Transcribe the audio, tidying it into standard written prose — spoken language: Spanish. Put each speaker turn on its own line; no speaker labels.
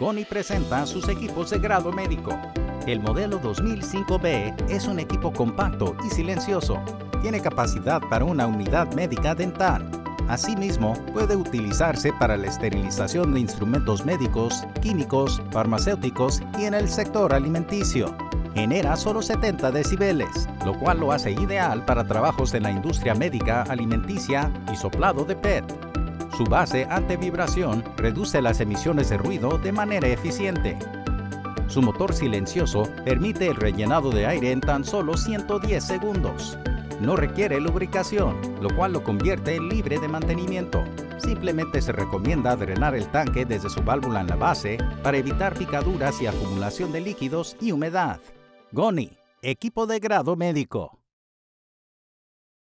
Goni presenta sus equipos de grado médico. El modelo 2005B es un equipo compacto y silencioso. Tiene capacidad para una unidad médica dental. Asimismo, puede utilizarse para la esterilización de instrumentos médicos, químicos, farmacéuticos y en el sector alimenticio. Genera solo 70 decibeles, lo cual lo hace ideal para trabajos en la industria médica, alimenticia y soplado de PET. Su base antivibración reduce las emisiones de ruido de manera eficiente. Su motor silencioso permite el rellenado de aire en tan solo 110 segundos. No requiere lubricación, lo cual lo convierte en libre de mantenimiento. Simplemente se recomienda drenar el tanque desde su válvula en la base para evitar picaduras y acumulación de líquidos y humedad. Goni, equipo de grado médico.